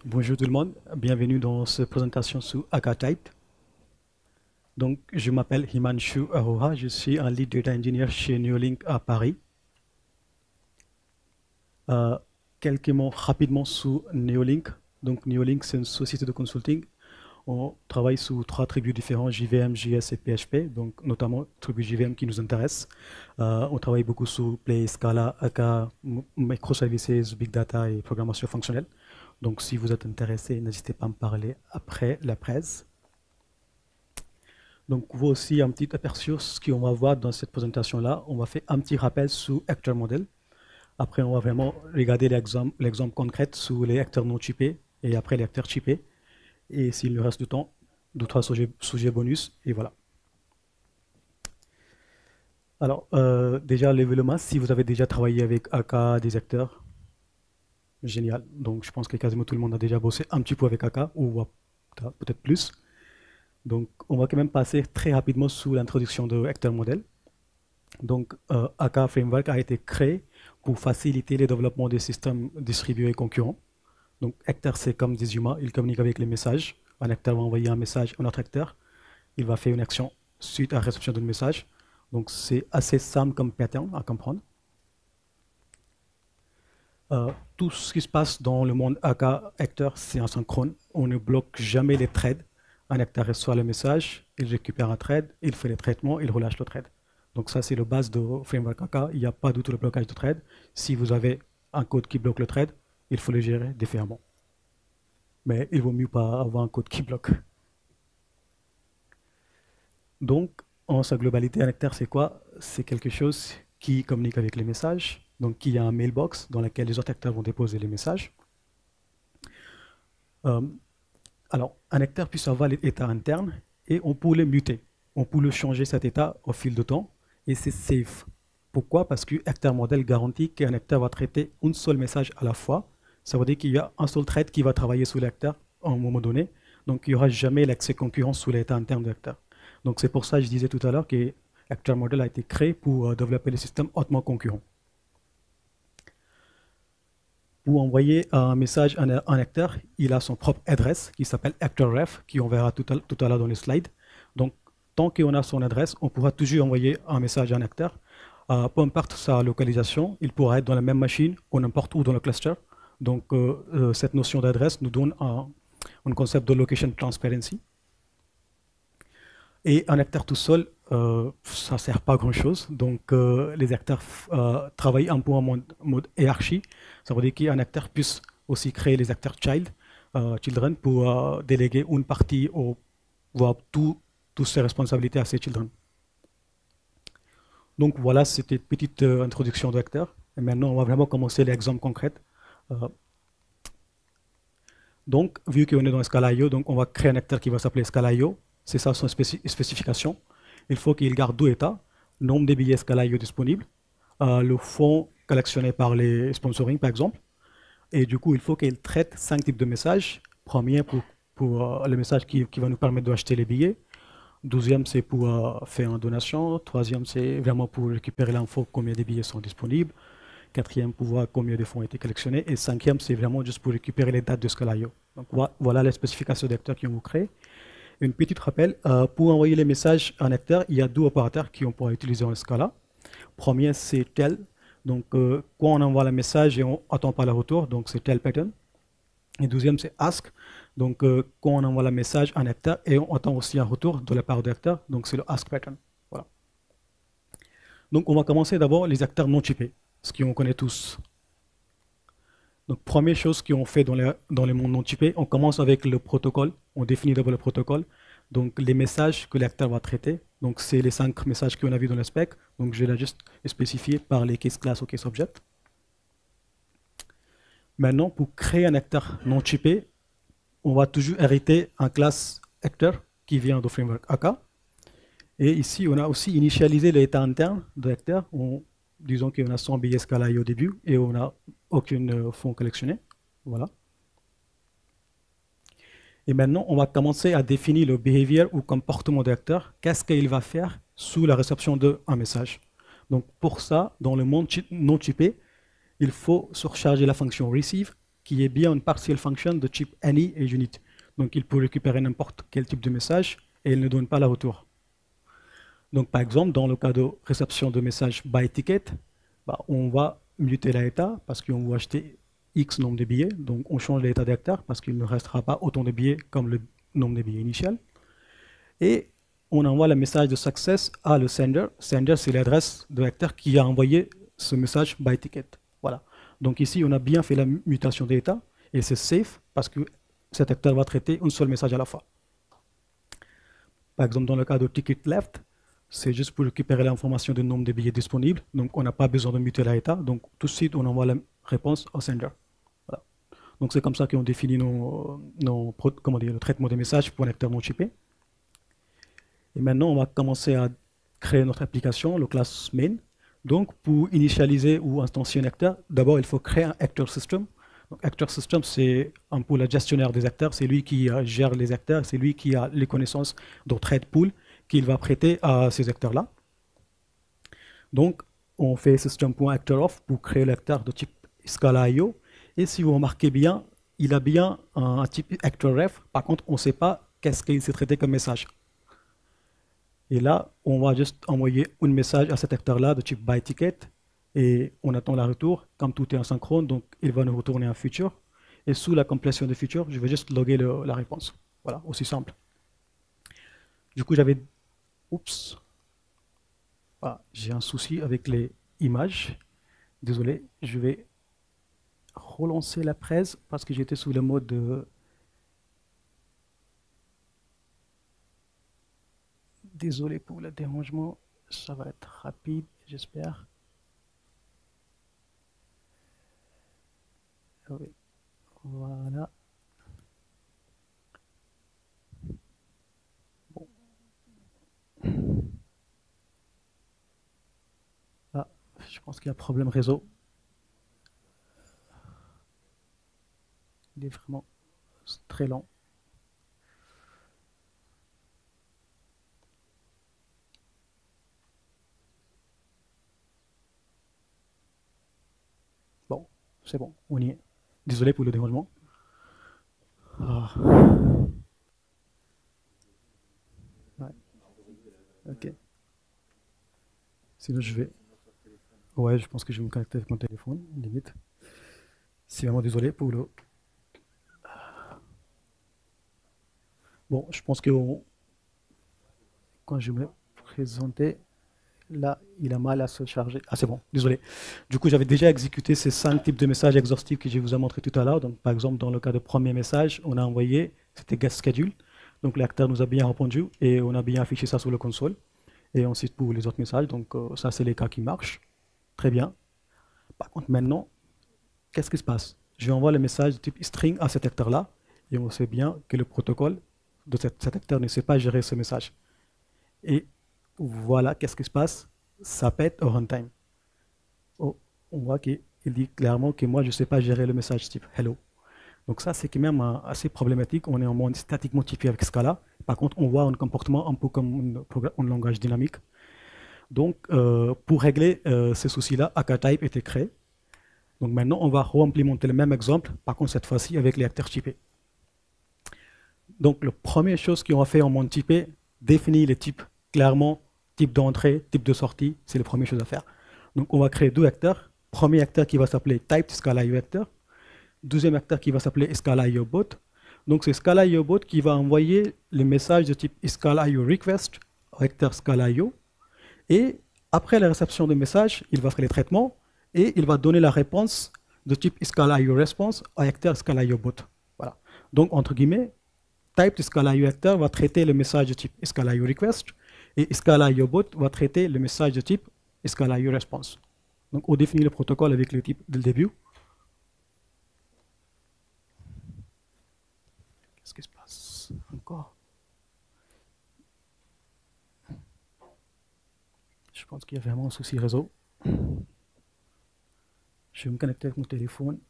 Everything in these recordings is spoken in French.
Bonjour tout le monde, bienvenue dans cette présentation sur AkaType. Donc, je m'appelle Himanshu Aroha, je suis un lead data engineer chez Neolink à Paris. Quelques mots rapidement sur Neolink. Donc, Neolink, c'est une société de consulting. On travaille sur 3 tribus différents, JVM, JS et PHP, donc notamment tribu JVM qui nous intéresse. On travaille beaucoup sur Play, Scala, Aka, microservices, Big Data et programmation fonctionnelle. Donc, si vous êtes intéressé, n'hésitez pas à me parler après la presse. Donc, voici un petit aperçu de ce qu'on va voir dans cette présentation-là. On va faire un petit rappel sur Actor Model. Après, on va vraiment regarder l'exemple concret sur les acteurs non chippés et après les acteurs chippés. Et s'il nous reste du temps, 2-3 sujets bonus, et voilà. Alors, déjà, l'événement, si vous avez déjà travaillé avec AK, des acteurs, génial. Donc, je pense que quasiment tout le monde a déjà bossé un petit peu avec AK, ou peut-être plus. Donc, on va quand même passer très rapidement sous l'introduction de Actor Model. Donc, AK Framework a été créé pour faciliter le développement des systèmes distribués et concurrents. Donc, acteur, c'est comme des humains, ils communiquent avec les messages. Un acteur va envoyer un message à un autre acteur. Il va faire une action suite à la réception d'un message. Donc, c'est assez simple comme pattern à comprendre. Tout ce qui se passe dans le monde AK acteur, c'est asynchrone. On ne bloque jamais les threads. Un acteur reçoit le message, il récupère un thread, il fait le traitement, il relâche le thread. Donc, ça, c'est le base de framework AK. Il n'y a pas du tout le blocage de thread. Si vous avez un code qui bloque le thread, il faut le gérer différemment. Mais il vaut mieux pas avoir un code qui bloque. Donc, en sa globalité, un acteur, c'est quoi? C'est quelque chose qui communique avec les messages, donc qui a un mailbox dans lequel les autres acteurs vont déposer les messages. Alors, un acteur puisse avoir l'état interne et on peut le muter. On peut le changer cet état au fil de temps et c'est safe. Pourquoi? Parce que Actor Model garantit qu'un acteur va traiter un seul message à la fois. Ça veut dire qu'il y a un seul thread qui va travailler sur l'acteur à un moment donné. Donc, il n'y aura jamais l'accès concurrent sous l'état interne de l'acteur. Donc, c'est pour ça que je disais tout à l'heure que Actor Model a été créé pour développer les systèmes hautement concurrents. Pour envoyer un message à un acteur, il a son propre adresse qui s'appelle ActorRef, qui on verra tout à l'heure dans les slides. Donc, tant qu'on a son adresse, on pourra toujours envoyer un message à un acteur. Peu importe sa localisation, il pourra être dans la même machine ou n'importe où dans le cluster. Donc, cette notion d'adresse nous donne un concept de location transparency. Et un acteur tout seul, ça ne sert pas à grand-chose. Donc, les acteurs travaillent un peu en mode hiérarchie. Ça veut dire qu'un acteur puisse aussi créer les acteurs children pour déléguer une partie ou voire toutes ses responsabilités à ses children. Donc, voilà, c'était une petite introduction d'acteurs. Et maintenant, on va vraiment commencer l'exemple concret. Donc, vu qu'on est dans Scala.io, donc on va créer un acteur qui va s'appeler Scala.io. C'est ça son spécification. Il faut qu'il garde 2 états. Nombre de billets Scala.io disponibles, le fonds collectionné par les sponsoring, par exemple. Et du coup, il faut qu'il traite 5 types de messages. Premier, pour le message qui va nous permettre d'acheter les billets. Deuxième, c'est pour faire une donation. Troisième, c'est vraiment pour récupérer l'info combien de billets sont disponibles. Quatrième, pour voir combien de fonds ont été collectionnés. Et cinquième, c'est vraiment juste pour récupérer les dates de Scala.io. Donc voilà les spécifications d'acteurs qui ont créé. Une petite rappel, pour envoyer les messages à un acteur, il y a 2 opérateurs qu'on pourra utiliser en Scala. Premier, c'est tel. Donc, quand on envoie le message et on n'attend pas le retour, donc c'est tel pattern. Et deuxième, c'est ask. Donc, quand on envoie le message à un acteur et on attend aussi un retour de la part de l'acteur, donc c'est le ask pattern. Voilà. Donc, on va commencer d'abord les acteurs non chippés, ce qu'on connaît tous. Donc, première chose qu'on fait dans les mondes non chippés, on commence avec le protocole. On définit d'abord le protocole. Donc, les messages que l'acteur va traiter. Donc, c'est les 5 messages qu'on a vus dans le spec. Donc, je l'ai juste spécifié par les case class ou case object. Maintenant, pour créer un acteur non chippé, on va toujours hériter un class acteur qui vient du framework AK. Et ici, on a aussi initialisé l'état interne de l'acteur. Disons qu'on a 100 billets Scala.io au début et on n'a aucun fonds collectionné. Voilà. Et maintenant, on va commencer à définir le behavior ou comportement de l'acteur. Qu'est-ce qu'il va faire sous la réception d'un message. Donc pour ça, dans le monde non chippé, il faut surcharger la fonction receive qui est bien une partial function de type any et unit. Donc il peut récupérer n'importe quel type de message et il ne donne pas la retour. Donc par exemple, dans le cas de réception de message by ticket, bah, on va muter l'état parce qu'on va acheter X nombre de billets. Donc on change l'état d'acteur parce qu'il ne restera pas autant de billets comme le nombre de billets initial. Et on envoie le message de success à le sender. Sender, c'est l'adresse de l'acteur qui a envoyé ce message by ticket. Voilà. Donc ici, on a bien fait la mutation d'état et c'est safe parce que cet acteur va traiter un seul message à la fois. Par exemple, dans le cas de ticket left, c'est juste pour récupérer l'information du nombre de billets disponibles. Donc, on n'a pas besoin de muter l'état. Donc, tout de suite, on envoie la réponse au sender. Voilà. Donc, c'est comme ça qu'on définit le traitement des messages pour un acteur non chippé. Et maintenant, on va commencer à créer notre application, le class main. Donc, pour initialiser ou instancier un acteur, d'abord, il faut créer un actor system. Donc, actor system, c'est un peu le gestionnaire des acteurs. C'est lui qui gère les acteurs. C'est lui qui a les connaissances de trade pool qu'il va prêter à ces acteurs-là. Donc, on fait system.actorOf pour créer l'acteur de type Scala.io. Et si vous remarquez bien, il a bien un type actorRef. Par contre, on ne sait pas qu'est-ce qu'il s'est traité comme message. Et là, on va juste envoyer un message à cet acteur-là de type byTicket et on attend le retour. Comme tout est en synchrone, donc il va nous retourner un futur. Et sous la complétion de futur, je vais juste loguer la réponse. Voilà, aussi simple. Du coup, j'avais... Oups. Ah, j'ai un souci avec les images. Désolé, je vais relancer la presse parce que j'étais sous le mode de... Désolé pour le dérangement, ça va être rapide, j'espère. Oui. Voilà. Bon. Ah, je pense qu'il y a un problème réseau. Il est vraiment très lent. Bon, c'est bon, on y est. Désolé pour le dérangement. Ah. Ouais. Ok. Sinon, je vais. Ouais, je pense que je vais me connecter avec mon téléphone, limite. C'est vraiment désolé pour le. Bon, je pense que quand je me présentais, là, il a mal à se charger. Ah, c'est bon, désolé. Du coup, j'avais déjà exécuté ces 5 types de messages exhaustifs que je vous ai montré tout à l'heure. Donc, par exemple, dans le cas de premier message, on a envoyé, c'était guest schedule. Donc, l'acteur nous a bien répondu et on a bien affiché ça sur le console. Et ensuite, pour les autres messages, donc ça, c'est les cas qui marchent. Très bien. Par contre, maintenant, qu'est-ce qui se passe? Je envoie le message de type string à cet acteur-là et on sait bien que le protocole de cet acteur ne sait pas gérer ce message. Et voilà, qu'est-ce qui se passe? Ça pète au runtime. Oh, on voit qu'il dit clairement que moi, je ne sais pas gérer le message type hello. Donc ça, c'est quand même assez problématique. On est en mode statiquement typé avec Scala. Par contre, on voit un comportement un peu comme un langage dynamique. Donc, pour régler ces soucis-là, AkaType était créé. Donc maintenant, on va re-implémenter le même exemple, par contre cette fois-ci avec les acteurs typés. Donc la première chose qu'on va faire en monde typé, définir les types clairement, type d'entrée, type de sortie, c'est la première chose à faire. Donc on va créer 2 acteurs. Premier acteur qui va s'appeler type Scala.io acteur. Deuxième acteur qui va s'appeler Scala.io bot. Donc c'est Scala.io bot qui va envoyer les messages de type Scala.io request au acteur Scala.io. Et après la réception des messages, il va faire les traitements et il va donner la réponse de type Scala.io response à acteur Scala.io bot. Voilà. Donc, entre guillemets, type Scala.io acteur va traiter le message de type Scala.io request et Scala.io bot va traiter le message de type Scala.io response. Donc, on définit le protocole avec le type dès le début. Qu'est-ce qui se passe encore? Je pense qu'il y a vraiment un souci réseau. Je vais me connecter avec mon téléphone.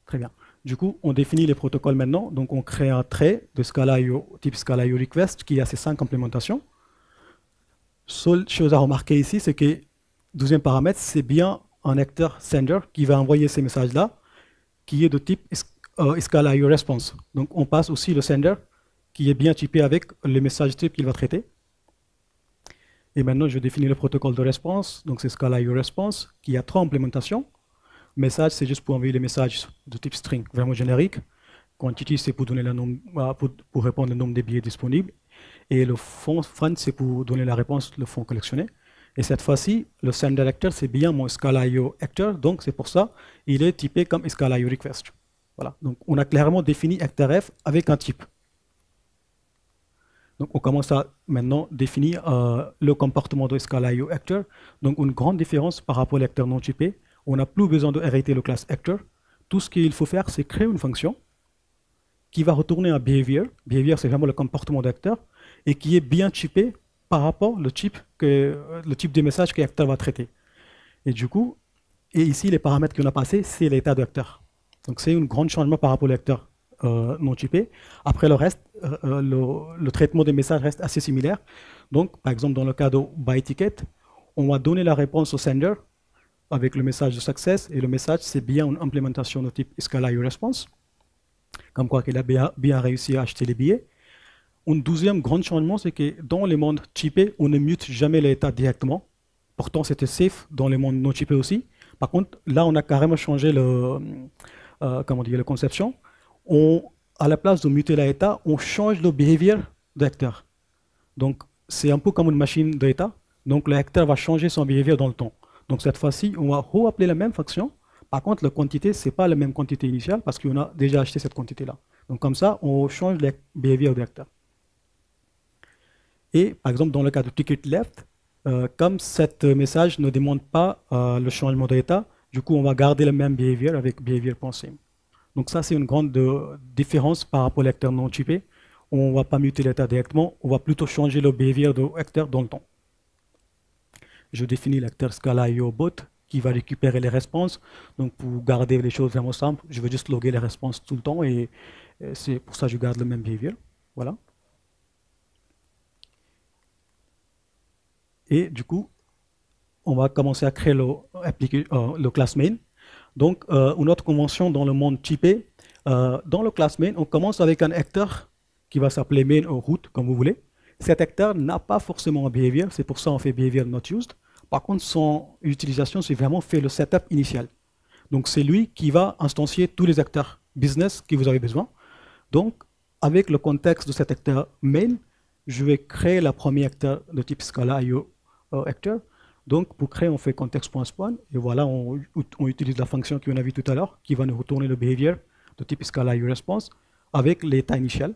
Très bien. Du coup, on définit les protocoles maintenant. Donc, on crée un trait de Scala IO type Scala IO request qui a ces 5 implémentations. Seule chose à remarquer ici, c'est que deuxième paramètre, c'est bien un acteur sender qui va envoyer ces messages-là, qui est de type Scala IO response. Donc, on passe aussi le sender qui est bien typé avec le message type qu'il va traiter. Et maintenant, je définis le protocole de réponse. Donc, c'est Scala IO response qui a 3 implémentations. Message, c'est juste pour envoyer les messages de type string, vraiment générique. Quantity, c'est pour donner pour répondre au nombre des billets disponibles. Et le fond, c'est pour donner la réponse, le fond collectionné. Et cette fois-ci, le sender actor, c'est bien mon Scala IO actor. Donc, c'est pour ça il est typé comme Scala IO request. Voilà. Donc, on a clairement défini actor F avec un type. Donc, on commence à maintenant définir le comportement de Scala IO actor. Donc, une grande différence par rapport à l'acteur non typé. On n'a plus besoin de hériter le class actor. Tout ce qu'il faut faire, c'est créer une fonction qui va retourner un behavior. Behavior, c'est vraiment le comportement d'acteur et qui est bien typé par rapport au type des messages que l'acteur va traiter. Et du coup, ici, les paramètres qu'on a passés, c'est l'état de l'acteur. Donc, c'est un grand changement par rapport à l'acteur non typé. Après le reste, le traitement des messages reste assez similaire. Donc, par exemple, dans le cas de byTicket, on va donner la réponse au sender avec le message de success, et le message, c'est bien une implémentation de type Scala IO response, comme quoi qu'il a bien réussi à acheter les billets. Un deuxième grand changement, c'est que dans les mondes typés, on ne mute jamais l'état directement. Pourtant, c'était safe dans les mondes non typés aussi. Par contre, là, on a carrément changé la conception. À la place de muter l'état, on change le behavior de l'acteur. Donc, c'est un peu comme une machine d'état. Donc, l'acteur va changer son behavior dans le temps. Donc, cette fois-ci, on va re-appeler la même fonction. Par contre, la quantité, ce n'est pas la même quantité initiale parce qu'on a déjà acheté cette quantité-là. Donc, comme ça, on change le behavior de l'acteur. Et, par exemple, dans le cas de ticket left, comme cet message ne demande pas le changement d'état, du coup, on va garder le même behavior avec behavior.sim. Donc, ça, c'est une grande différence par rapport à l'acteur non typé. On ne va pas muter l'état directement, on va plutôt changer le behavior de l'acteur dans le temps. Je définis l'acteur Scala IO bot qui va récupérer les réponses. Donc, pour garder les choses vraiment simples, je vais juste loguer les réponses tout le temps et c'est pour ça que je garde le même behavior. Voilà. Et du coup, on va commencer à créer le class main. Donc, une autre convention dans le monde typé, dans le class main, on commence avec un acteur qui va s'appeler main ou root, comme vous voulez. Cet acteur n'a pas forcément un behavior, c'est pour ça qu'on fait behavior not used. Par contre, son utilisation, c'est vraiment fait le setup initial. Donc, c'est lui qui va instancier tous les acteurs business que vous avez besoin. Donc, avec le contexte de cet acteur main, je vais créer la première acteur de type Scala IO acteur. Donc, pour créer, on fait context.spawn et voilà, on utilise la fonction qu'on a vue tout à l'heure qui va nous retourner le behavior de type Scala IO response avec l'état initial.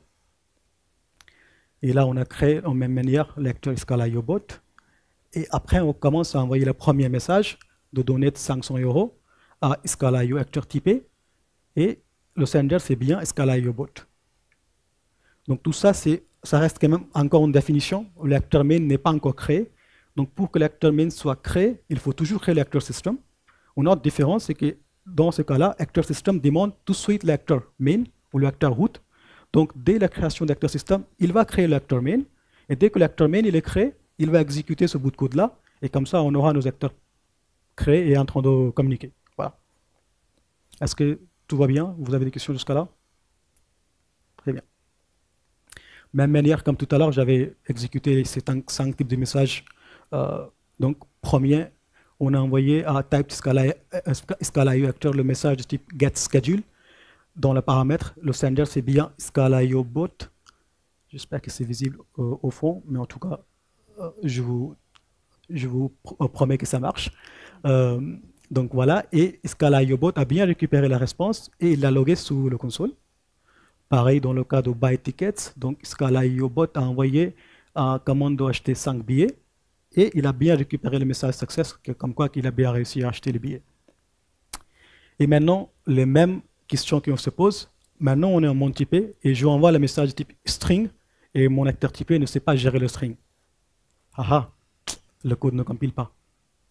Et là, on a créé en même manière l'acteur Scala IO bot. Et après, on commence à envoyer le premier message de donner 500 € à Scala IO acteur typé. Et le sender, c'est bien Scala IO bot. Donc tout ça, ça reste quand même encore une définition. L'acteur main n'est pas encore créé. Donc pour que l'acteur main soit créé, il faut toujours créer l'acteur system. Une autre différence, c'est que dans ce cas-là, acteur system demande tout de suite l'acteur main ou l'acteur root. Donc, dès la création d'acteur system, il va créer l'acteur main. Et dès que l'acteur main il est créé, il va exécuter ce bout de code-là. Et comme ça, on aura nos acteurs créés et en train de communiquer. Voilà. Est-ce que tout va bien? Vous avez des questions jusqu'à là? Très bien. Même manière, comme tout à l'heure, j'avais exécuté ces 5 types de messages. Donc, premier, on a envoyé à type Scala IO acteur le message de type getSchedule. Dans le paramètre, le sender, c'est bien Scala IO bot. J'espère que c'est visible au fond, mais en tout cas, je vous promets que ça marche. Donc voilà, et Scala IO bot a bien récupéré la réponse et il l'a logué sous le console. Pareil dans le cas de buy tickets, donc Scala IO bot a envoyé un commande d'acheter 5 billets et il a bien récupéré le message success, comme quoi qu'il a bien réussi à acheter les billets. Et maintenant, les mêmes question qu'on se pose, maintenant on est en monde typé et je envoie le message type string et mon acteur typé ne sait pas gérer le string. Ah, le code ne compile pas.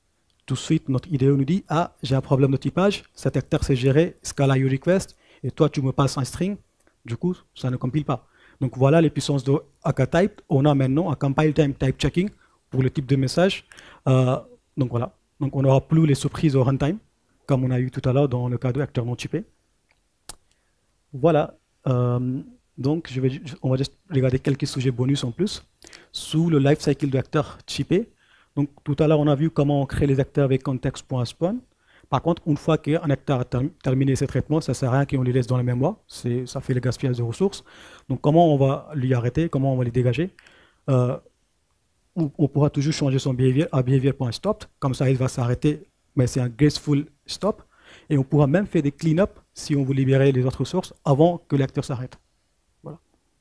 tout de suite, notre IDE nous dit, ah, j'ai un problème de typage, cet acteur c'est géré, Scala request, et toi, tu me passes un string, du coup, ça ne compile pas. Donc voilà les puissances de AKType. On a maintenant un compile time type checking pour le type de message. Donc voilà. Donc on n'aura plus les surprises au runtime, comme on a eu tout à l'heure dans le cas de acteurs non typés. Voilà. Donc on va juste regarder quelques sujets bonus en plus. Sous le lifecycle de acteurs typés. Donc tout à l'heure, on a vu comment on crée les acteurs avec context.spawn. Par contre, une fois qu'un acteur a terminé ses traitements, ça ne sert à rien qu'on les laisse dans la mémoire. Ça fait le gaspillage de ressources. Donc comment on va lui arrêter, comment on va les dégager. On pourra toujours changer son behavior à behavior.stop. Comme ça, il va s'arrêter, mais c'est un graceful stop. Et on pourra même faire des clean-up si on veut libérer les autres ressources avant que l'acteur s'arrête. Voilà.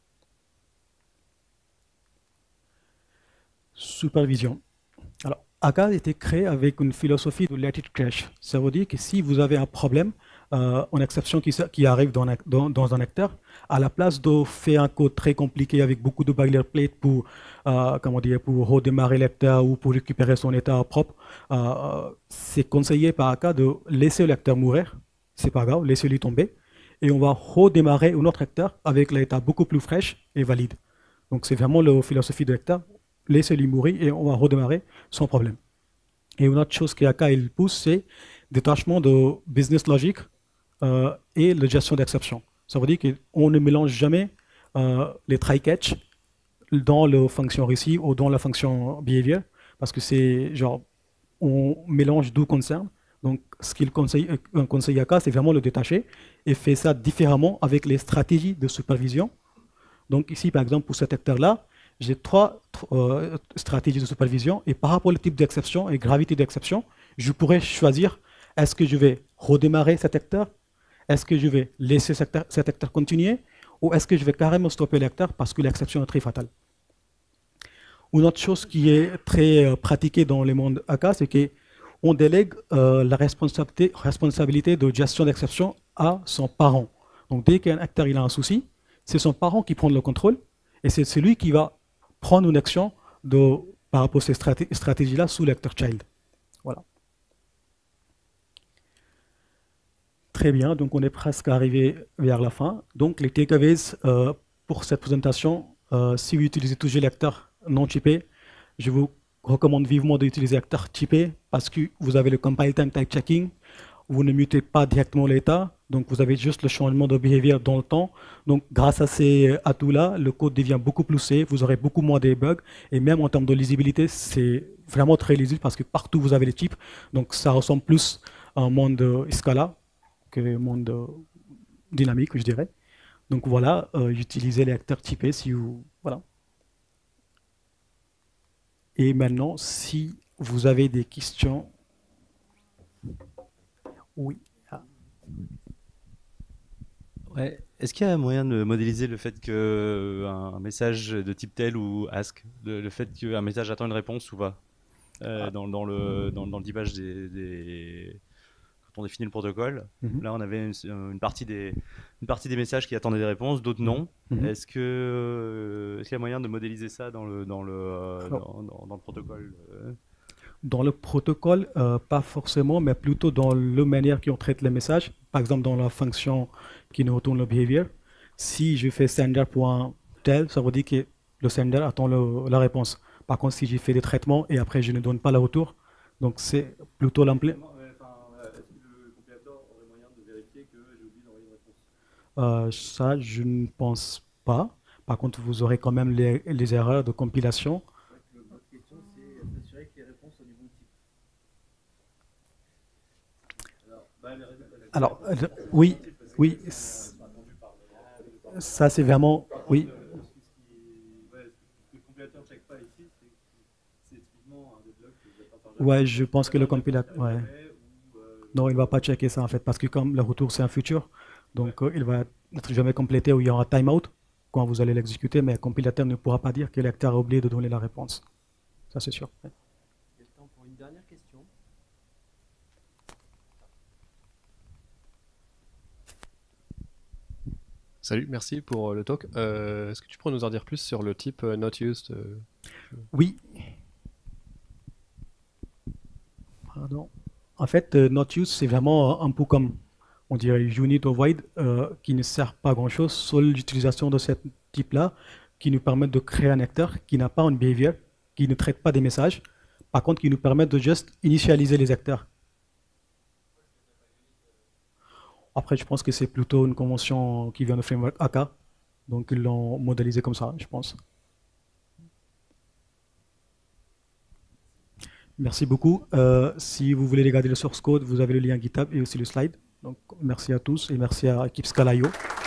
Supervision. Alors, AK a été créé avec une philosophie de let it crash. Ça veut dire que si vous avez un problème, une exception qui arrive dans un acteur, à la place de faire un code très compliqué avec beaucoup de boilerplate pour, pour redémarrer l'acteur ou pour récupérer son état propre, c'est conseillé par AK de laisser l'acteur mourir, c'est pas grave, laissez-le tomber, et on va redémarrer un autre acteur avec l'état beaucoup plus fraîche et valide. Donc c'est vraiment la philosophie de l'acteur. Laissez-lui mourir et on va redémarrer sans problème. Et une autre chose qu'AK il pousse, c'est détachement de business logic et la gestion d'exception. Ça veut dire qu'on ne mélange jamais les try-catch dans la fonction receive ou dans la fonction behavior, parce que c'est genre, on mélange deux concerns. Donc, ce qu'il conseille AK, c'est vraiment le détacher et fait ça différemment avec les stratégies de supervision. Donc, ici, par exemple, pour cet acteur-là, j'ai trois stratégies de supervision et par rapport au type d'exception et gravité d'exception, je pourrais choisir est-ce que je vais redémarrer cet acteur, est-ce que je vais laisser cet acteur continuer ou est-ce que je vais carrément stopper l'acteur parce que l'exception est très fatale. Une autre chose qui est très pratiquée dans le monde AK, c'est qu'on délègue la responsabilité de gestion d'exception à son parent. Donc dès qu'un acteur il a un souci, c'est son parent qui prend le contrôle et c'est celui qui va prendre une action par rapport à ces stratégies-là sous l'acteur child. Voilà. Très bien, donc on est presque arrivé vers la fin. Donc les takeaways pour cette présentation, si vous utilisez toujours l'acteur non typé, je vous recommande vivement d'utiliser l'acteur typé parce que vous avez le compile time type checking, vous ne mutez pas directement l'état, donc vous avez juste le changement de behavior dans le temps. Donc grâce à ces atouts-là, le code devient beaucoup plus safe, vous aurez beaucoup moins de bugs, et même en termes de lisibilité, c'est vraiment très lisible parce que partout vous avez les types, donc ça ressemble plus à un monde Scala que un monde dynamique, je dirais. Donc voilà, utilisez les acteurs typés si vous... Voilà. Et maintenant, si vous avez des questions... Oui. Ah. Ouais. Est-ce qu'il y a moyen de modéliser le fait qu'un message de type tel ou ask, le fait qu'un message attend une réponse ou pas dans le typage quand on définit le protocole, là on avait une partie des messages qui attendaient des réponses, d'autres non. Est-ce qu'il y a moyen de modéliser ça dans le protocole Dans le protocole, pas forcément, mais plutôt dans la manière qu'on traite les messages. Par exemple, dans la fonction qui nous retourne le behavior. Si je fais sender.tel, ça veut dire que le sender attend la réponse. Par contre, si j'ai fait des traitements et après je ne donne pas le retour, donc c'est plutôt l'implémentation. Est-ce que le compilateur aurait moyen de vérifier que j'ai oublié d'envoyer une réponse? Ça, je ne pense pas. Par contre, vous aurez quand même les erreurs de compilation. Votre question, c'est s'assurer que les réponses sont du bon type. Alors, oui, oui. Ça, c'est vraiment... Oui. Ce que le compilateur ne check pas ici, c'est typiquement un des blocs que vous êtes en train de... Ouais, je pense que le compilateur... Ouais. Non, il ne va pas checker ça en fait, parce que comme le retour c'est un futur, donc il va n'être jamais complété ou il y aura un timeout quand vous allez l'exécuter, mais le compilateur ne pourra pas dire que l'acteur a oublié de donner la réponse. Ça c'est sûr. Ouais. Il y a le temps pour une dernière question. Salut, merci pour le talk. Est-ce que tu pourrais nous en dire plus sur le type not used Oui. Pardon. Pardon. En fait, not use, c'est vraiment un peu comme, on dirait, unit or void, qui ne sert pas à grand-chose, seule l'utilisation de ce type-là, qui nous permet de créer un acteur qui n'a pas un behavior, qui ne traite pas des messages, par contre, qui nous permet de juste initialiser les acteurs. Après, je pense que c'est plutôt une convention qui vient de framework AK, donc ils l'ont modélisé comme ça, je pense. Merci beaucoup. Si vous voulez regarder le source code, vous avez le lien GitHub et aussi le slide. Donc, merci à tous et merci à l'équipe Scala.io.